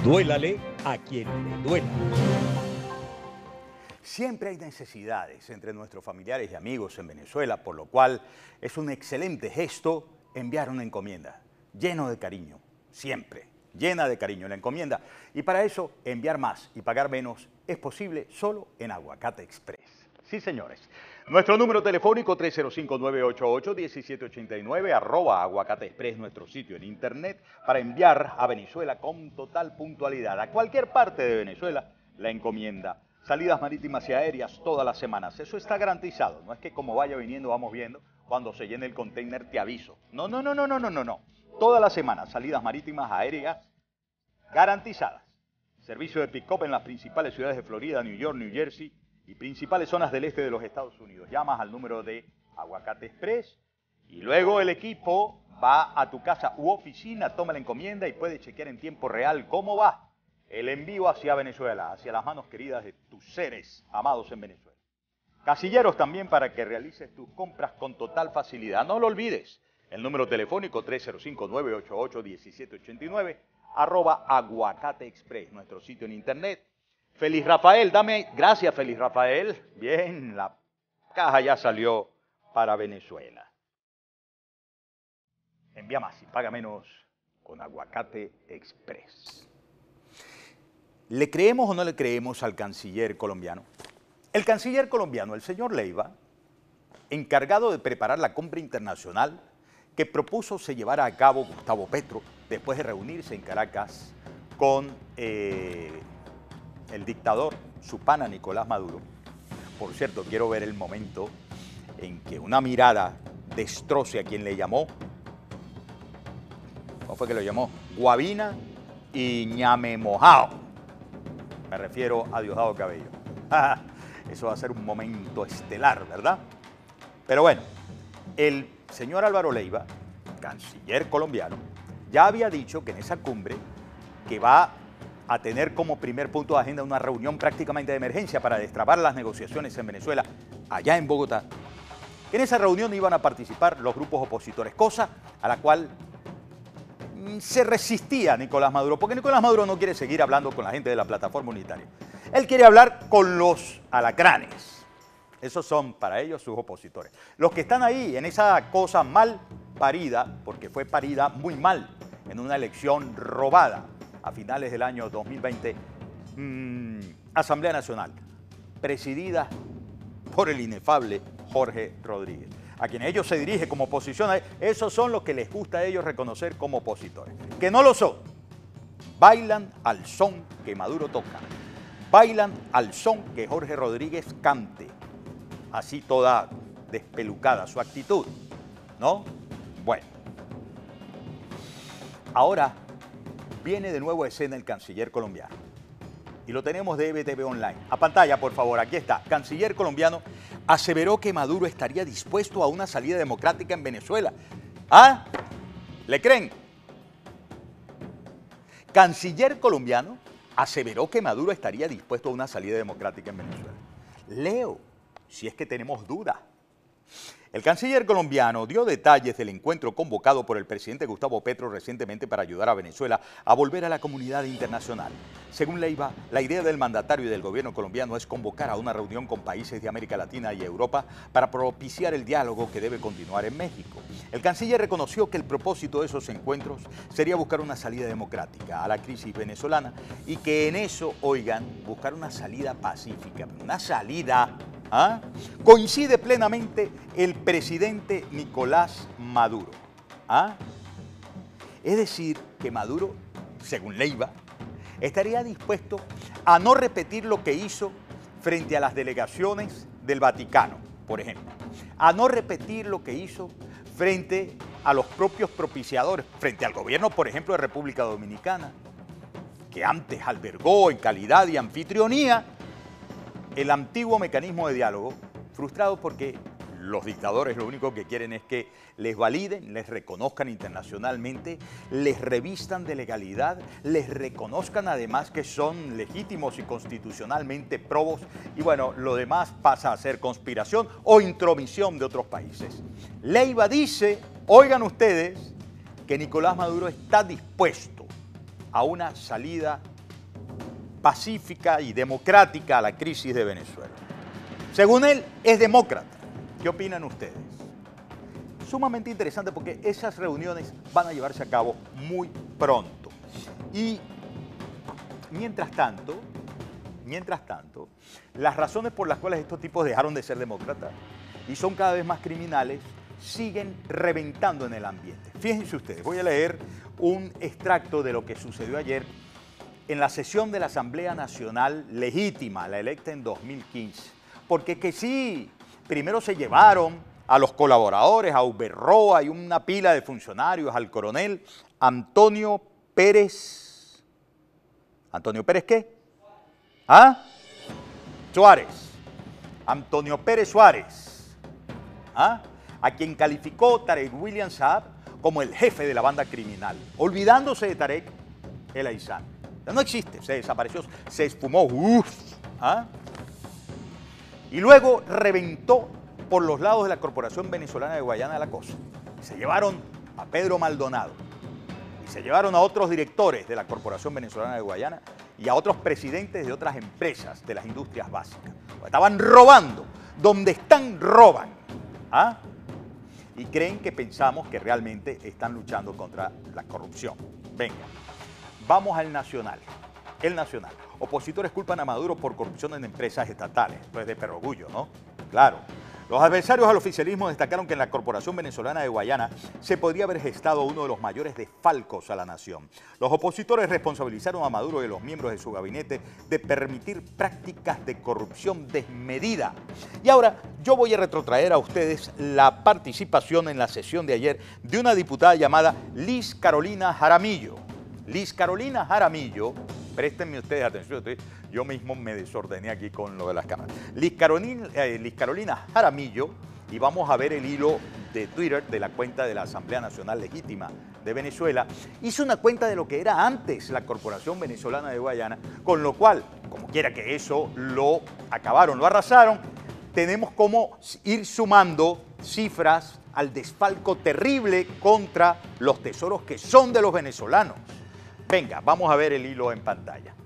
Duélale a quien le duela. Siempre hay necesidades entre nuestros familiares y amigos en Venezuela, por lo cual es un excelente gesto enviar una encomienda, lleno de cariño, siempre, llena de cariño la encomienda. Y para eso, enviar más y pagar menos es posible solo en Aguacate Express. Sí, señores. Nuestro número telefónico 305-988-1789, @Aguacate Express, nuestro sitio en internet, para enviar a Venezuela con total puntualidad. A cualquier parte de Venezuela, la encomienda. Salidas marítimas y aéreas todas las semanas. Eso está garantizado. No es que como vaya viniendo, vamos viendo. Cuando se llene el container te aviso. No. Todas las semanas, salidas marítimas, aéreas, garantizadas. Servicio de pick-up en las principales ciudades de Florida, New York, New Jersey y principales zonas del este de los Estados Unidos. Llamas al número de Aguacate Express y luego el equipo va a tu casa u oficina, toma la encomienda y puede chequear en tiempo real cómo va el envío hacia Venezuela, hacia las manos queridas de tus seres amados en Venezuela. Casilleros también para que realices tus compras con total facilidad. No lo olvides, el número telefónico 305-988-1789, @Aguacate Express, nuestro sitio en internet. Feliz Rafael, gracias Feliz Rafael. Bien, la caja ya salió para Venezuela. Envía más y paga menos con Aguacate Express. ¿Le creemos o no le creemos al canciller colombiano? El canciller colombiano, el señor Leiva, encargado de preparar la compra internacional que propuso se llevara a cabo Gustavo Petro después de reunirse en Caracas con el dictador, su pana Nicolás Maduro. Por cierto, quiero ver el momento en que una mirada destroce a quien le llamó, ¿cómo fue que lo llamó? Guabina y ñame mojao. Me refiero a Diosdado Cabello. Eso va a ser un momento estelar, ¿verdad? Pero bueno, el señor Álvaro Leiva, canciller colombiano, ya había dicho que en esa cumbre que va a tener como primer punto de agenda una reunión prácticamente de emergencia para destrabar las negociaciones en Venezuela, allá en Bogotá. En esa reunión iban a participar los grupos opositores, cosa a la cual se resistía Nicolás Maduro, porque Nicolás Maduro no quiere seguir hablando con la gente de la plataforma unitaria. Él quiere hablar con los alacranes. Esos son para ellos sus opositores. Los que están ahí en esa cosa mal parida, porque fue parida muy mal en una elección robada a finales del año 2020, Asamblea Nacional, presidida por el inefable Jorge Rodríguez, a quienes ellos se dirigen como oposición. Esos son los que les gusta a ellos reconocer como opositores, que no lo son. Bailan al son que Maduro toca, bailan al son que Jorge Rodríguez cante, así toda despelucada su actitud, ¿no? Bueno, ahora viene de nuevo a escena el canciller colombiano. Y lo tenemos de EBTV Online. A pantalla, por favor, aquí está. Canciller colombiano aseveró que Maduro estaría dispuesto a una salida democrática en Venezuela. ¿Ah? ¿Le creen? Canciller colombiano aseveró que Maduro estaría dispuesto a una salida democrática en Venezuela. Leo, si es que tenemos duda. El canciller colombiano dio detalles del encuentro convocado por el presidente Gustavo Petro recientemente para ayudar a Venezuela a volver a la comunidad internacional. Según Leiva, la idea del mandatario y del gobierno colombiano es convocar a una reunión con países de América Latina y Europa para propiciar el diálogo que debe continuar en México. El canciller reconoció que el propósito de esos encuentros sería buscar una salida democrática a la crisis venezolana y que en eso, oigan, buscar una salida pacífica, una salida... ¿Ah? Coincide plenamente el presidente Nicolás Maduro. ¿Ah? Es decir, que Maduro, según Leiva, estaría dispuesto a no repetir lo que hizo frente a las delegaciones del Vaticano, por ejemplo, a no repetir lo que hizo frente a los propios propiciadores, frente al gobierno, por ejemplo, de República Dominicana, que antes albergó en calidad de anfitrionía el antiguo mecanismo de diálogo, frustrado porque los dictadores lo único que quieren es que les validen, les reconozcan internacionalmente, les revistan de legalidad, les reconozcan además que son legítimos y constitucionalmente probos, y bueno, lo demás pasa a ser conspiración o intromisión de otros países. Leiva dice, oigan ustedes, que Nicolás Maduro está dispuesto a una salida pacífica y democrática a la crisis de Venezuela. Según él, es demócrata. ¿Qué opinan ustedes? Sumamente interesante porque esas reuniones van a llevarse a cabo muy pronto. Y mientras tanto, las razones por las cuales estos tipos dejaron de ser demócratas y son cada vez más criminales siguen reventando en el ambiente. Fíjense ustedes, voy a leer un extracto de lo que sucedió ayer en la sesión de la Asamblea Nacional legítima, la electa en 2015. Porque que sí, primero se llevaron a los colaboradores, a Uberroa y una pila de funcionarios, al coronel Antonio Pérez. ¿Antonio Pérez qué? ¿Ah? Suárez. Antonio Pérez Suárez. ¿Ah? A quien calificó Tarek William Saab como el jefe de la banda criminal, olvidándose de Tarek El Aissami. No existe, se desapareció, se esfumó. ¿Ah? Y luego reventó por los lados de la Corporación Venezolana de Guayana la cosa. Se llevaron a Pedro Maldonado y se llevaron a otros directores de la Corporación Venezolana de Guayana y a otros presidentes de otras empresas de las industrias básicas. Estaban robando, donde están roban. ¿Ah? Y creen que pensamos que realmente están luchando contra la corrupción. Venga, vamos al Nacional. El Nacional. Opositores culpan a Maduro por corrupción en empresas estatales. Esto es de perogrullo, ¿no? Claro. Los adversarios al oficialismo destacaron que en la Corporación Venezolana de Guayana se podría haber gestado uno de los mayores desfalcos a la nación. Los opositores responsabilizaron a Maduro y a los miembros de su gabinete de permitir prácticas de corrupción desmedida. Y ahora yo voy a retrotraer a ustedes la participación en la sesión de ayer de una diputada llamada Liz Carolina Jaramillo. Liz Carolina Jaramillo, préstenme ustedes atención, yo mismo me desordené aquí con lo de las cámaras. Liz Carolina Jaramillo, y vamos a ver el hilo de Twitter de la cuenta de la Asamblea Nacional Legítima de Venezuela, hizo una cuenta de lo que era antes la Corporación Venezolana de Guayana, con lo cual, como quiera que eso, lo acabaron, lo arrasaron, tenemos como ir sumando cifras al desfalco terrible contra los tesoros que son de los venezolanos. Venga, vamos a ver el hilo en pantalla.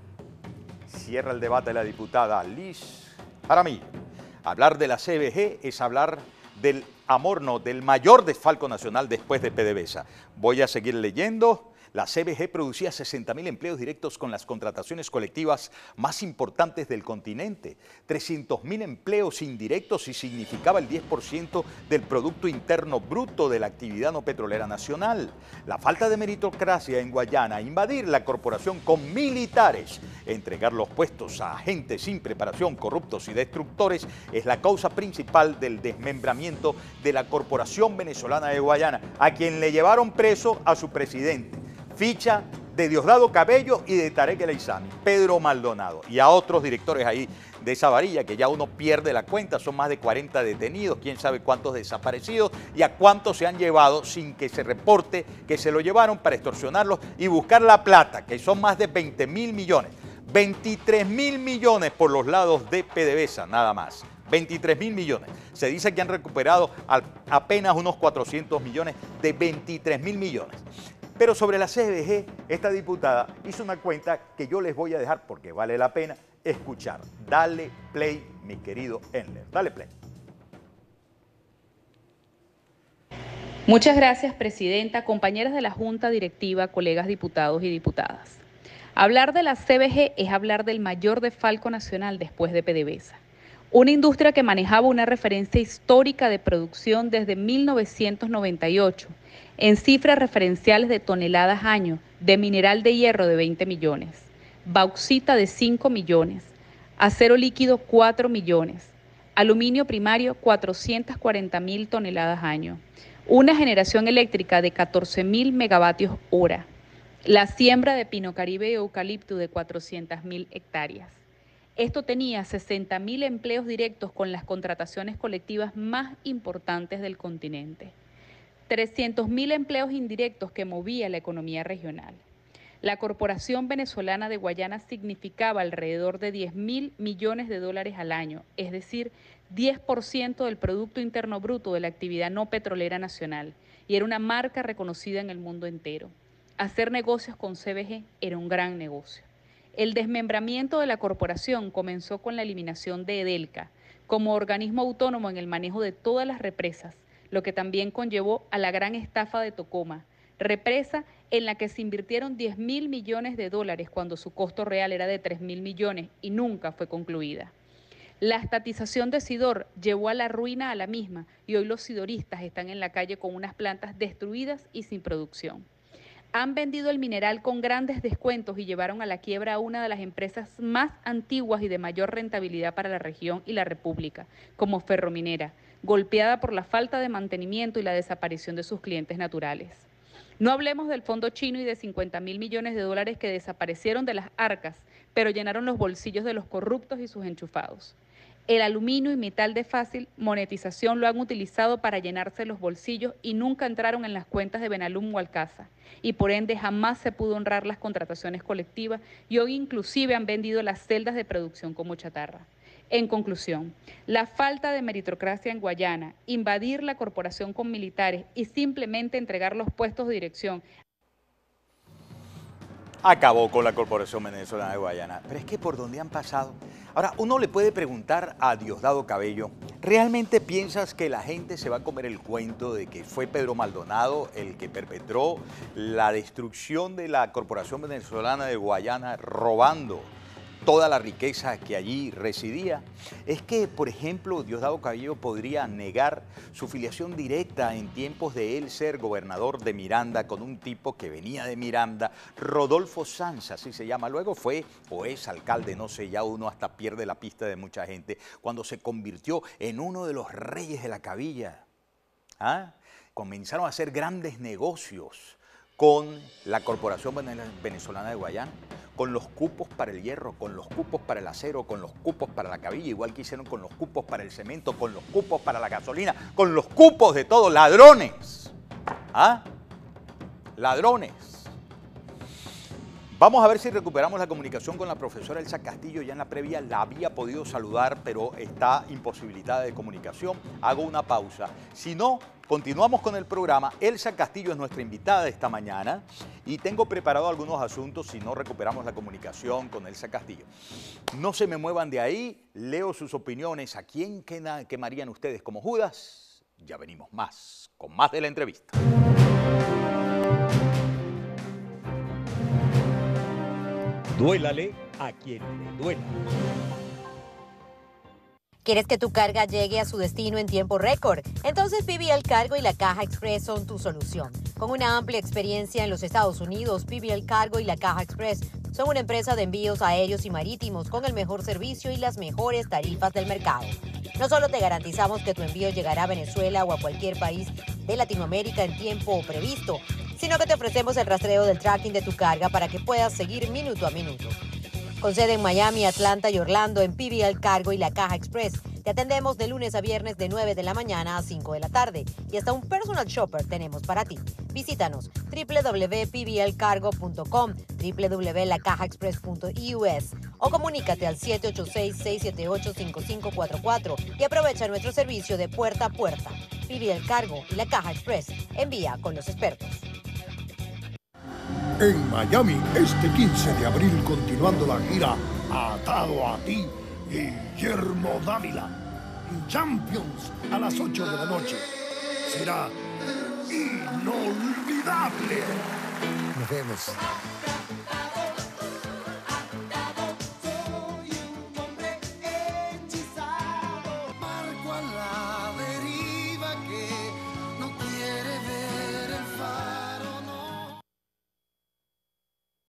Cierra el debate la diputada Liz Jaramillo. Hablar de la CBG es hablar del amor, no, del mayor desfalco nacional después de PDVSA. Voy a seguir leyendo. La CBG producía 60.000 empleos directos con las contrataciones colectivas más importantes del continente, 300.000 empleos indirectos y significaba el 10% del Producto Interno Bruto de la actividad no petrolera nacional. La falta de meritocracia en Guayana, invadir la corporación con militares, entregar los puestos a agentes sin preparación, corruptos y destructores, es la causa principal del desmembramiento de la Corporación Venezolana de Guayana, a quien le llevaron preso a su presidente. Ficha de Diosdado Cabello y de Tarek El Aissami, Pedro Maldonado y a otros directores ahí de esa varilla que ya uno pierde la cuenta, son más de 40 detenidos, quién sabe cuántos desaparecidos y a cuántos se han llevado sin que se reporte que se lo llevaron para extorsionarlos y buscar la plata, que son más de 20.000 millones, 23.000 millones por los lados de PDVSA, nada más. 23.000 millones. Se dice que han recuperado apenas unos 400 millones de 23.000 millones. Pero sobre la CBG, esta diputada hizo una cuenta que yo les voy a dejar porque vale la pena escuchar. Dale play, mi querido Enler. Dale play. Muchas gracias, Presidenta, compañeras de la Junta Directiva, colegas diputados y diputadas. Hablar de la CBG es hablar del mayor desfalco nacional después de PDVSA. Una industria que manejaba una referencia histórica de producción desde 1998, en cifras referenciales de toneladas año, de mineral de hierro de 20 millones, bauxita de 5 millones, acero líquido 4 millones, aluminio primario 440.000 toneladas año, una generación eléctrica de 14.000 megavatios hora, la siembra de pino caribe y eucalipto de 400.000 hectáreas. Esto tenía 60.000 empleos directos con las contrataciones colectivas más importantes del continente. 300.000 empleos indirectos que movía la economía regional. La Corporación Venezolana de Guayana significaba alrededor de 10.000 millones de dólares al año, es decir, 10% del Producto Interno Bruto de la actividad no petrolera nacional, y era una marca reconocida en el mundo entero. Hacer negocios con CBG era un gran negocio. El desmembramiento de la corporación comenzó con la eliminación de Edelca como organismo autónomo en el manejo de todas las represas, lo que también conllevó a la gran estafa de Tocoma, represa en la que se invirtieron 10.000 millones de dólares cuando su costo real era de 3.000 millones y nunca fue concluida. La estatización de Sidor llevó a la ruina a la misma y hoy los sidoristas están en la calle con unas plantas destruidas y sin producción. Han vendido el mineral con grandes descuentos y llevaron a la quiebra a una de las empresas más antiguas y de mayor rentabilidad para la región y la República, como Ferrominera, golpeada por la falta de mantenimiento y la desaparición de sus clientes naturales. No hablemos del fondo chino y de 50.000 millones de dólares que desaparecieron de las arcas, pero llenaron los bolsillos de los corruptos y sus enchufados. El aluminio y metal de fácil monetización lo han utilizado para llenarse los bolsillos y nunca entraron en las cuentas de Benalum o Alcasa, y por ende jamás se pudo honrar las contrataciones colectivas y hoy inclusive han vendido las celdas de producción como chatarra. En conclusión, la falta de meritocracia en Guayana, invadir la corporación con militares y simplemente entregar los puestos de dirección. Acabó con la Corporación Venezolana de Guayana. Pero es que por donde han pasado. Ahora, uno le puede preguntar a Diosdado Cabello, ¿realmente piensas que la gente se va a comer el cuento de que fue Pedro Maldonado el que perpetró la destrucción de la Corporación Venezolana de Guayana robando toda la riqueza que allí residía? Es que, por ejemplo, Diosdado Cabello podría negar su filiación directa en tiempos de él ser gobernador de Miranda con un tipo que venía de Miranda, Rodolfo Sanz, así se llama. Luego fue o es alcalde, no sé, ya uno hasta pierde la pista de mucha gente, cuando se convirtió en uno de los reyes de la cabilla. ¿Ah? Comenzaron a hacer grandes negocios con la Corporación Venezolana de Guayana, con los cupos para el hierro, con los cupos para el acero, con los cupos para la cabilla, igual que hicieron con los cupos para el cemento, con los cupos para la gasolina, con los cupos de todo, ladrones. ¿Ah? Ladrones. Vamos a ver si recuperamos la comunicación con la profesora Elsa Castillo. Ya en la previa la había podido saludar, pero está imposibilitada de comunicación. Hago una pausa. Si no, continuamos con el programa. Elsa Castillo es nuestra invitada esta mañana y tengo preparado algunos asuntos si no recuperamos la comunicación con Elsa Castillo. No se me muevan de ahí, leo sus opiniones. ¿A quién quemarían ustedes como Judas? Ya venimos con más de la entrevista. Duélale a quien le duela. ¿Quieres que tu carga llegue a su destino en tiempo récord? Entonces PBL Cargo y la Caja Express son tu solución. Con una amplia experiencia en los Estados Unidos, PBL Cargo y la Caja Express son una empresa de envíos aéreos y marítimos con el mejor servicio y las mejores tarifas del mercado. No solo te garantizamos que tu envío llegará a Venezuela o a cualquier país de Latinoamérica en tiempo previsto, sino que te ofrecemos el rastreo del tracking de tu carga para que puedas seguir minuto a minuto. Con sede en Miami, Atlanta y Orlando, en PBL Cargo y la Caja Express, te atendemos de lunes a viernes de 9 de la mañana a 5 de la tarde y hasta un personal shopper tenemos para ti. Visítanos www.pblcargo.com, www.lacajaexpress.us o comunícate al 786-678-5544 y aprovecha nuestro servicio de puerta a puerta. PBL Cargo y la Caja Express. Envía con los expertos. En Miami, este 15 de abril, continuando la gira Atado a ti, Guillermo Dávila. Champions a las 8 de la noche. Será inolvidable. Nos vemos.